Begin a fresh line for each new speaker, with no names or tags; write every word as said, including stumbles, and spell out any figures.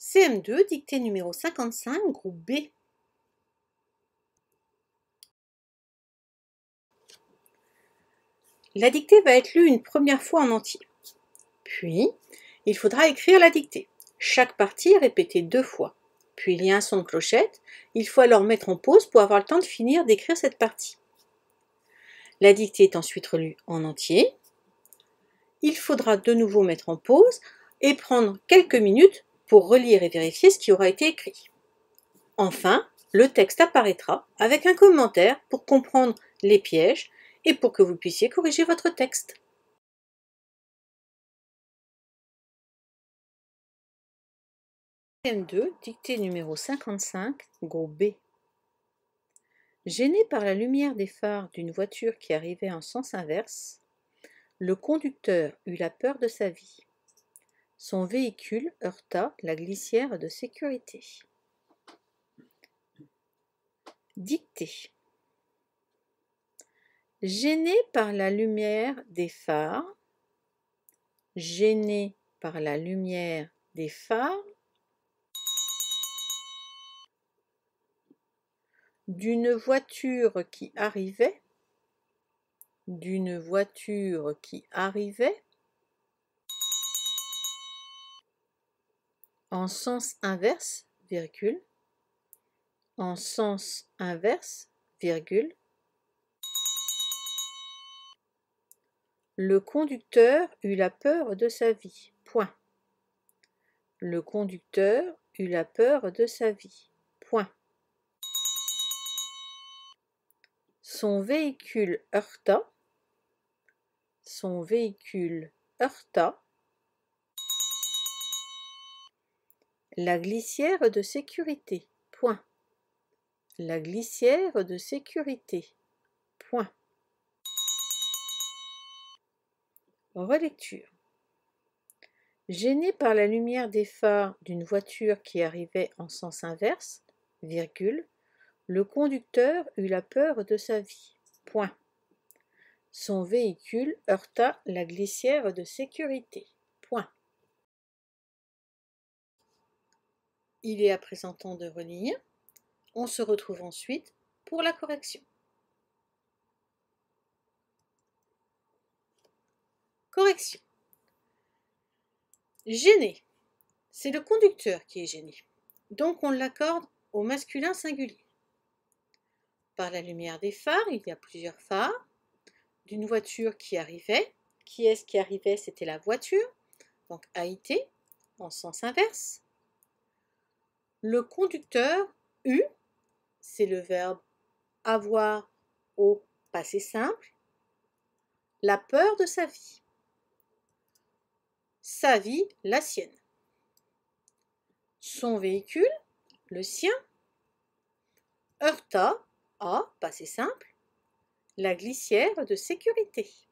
C M deux, dictée numéro cinquante-cinq, groupe B. La dictée va être lue une première fois en entier. Puis, il faudra écrire la dictée. Chaque partie est répétée deux fois. Puis il y a un son de clochette. Il faut alors mettre en pause pour avoir le temps de finir d'écrire cette partie. La dictée est ensuite relue en entier. Il faudra de nouveau mettre en pause et prendre quelques minutes pour relire et vérifier ce qui aura été écrit. Enfin, le texte apparaîtra avec un commentaire pour comprendre les pièges et pour que vous puissiez corriger votre texte. C M deux, dictée numéro cinquante-cinq, groupe B. Gêné par la lumière des phares d'une voiture qui arrivait en sens inverse, le conducteur eut la peur de sa vie. Son véhicule heurta la glissière de sécurité. Dictée. Gêné par la lumière des phares, gêné par la lumière des phares, d'une voiture qui arrivait, d'une voiture qui arrivait, en sens inverse, virgule, en sens inverse, virgule, le conducteur eut la peur de sa vie, point. Le conducteur eut la peur de sa vie, point. Son véhicule heurta, son véhicule heurta la glissière de sécurité, point. La glissière de sécurité, point. Relecture. Gêné par la lumière des phares d'une voiture qui arrivait en sens inverse, virgule, le conducteur eut la peur de sa vie, point. Son véhicule heurta la glissière de sécurité, point. Il est à présent temps de relire. On se retrouve ensuite pour la correction. Correction. Gêné. C'est le conducteur qui est gêné. Donc on l'accorde au masculin singulier. Par la lumière des phares, il y a plusieurs phares, d'une voiture qui arrivait. Qui est-ce qui arrivait? C'était la voiture, donc A I T, en sens inverse. Le conducteur eut, c'est le verbe avoir au passé simple, la peur de sa vie. Sa vie, la sienne. Son véhicule, le sien, heurta, à, passé simple, la glissière de sécurité.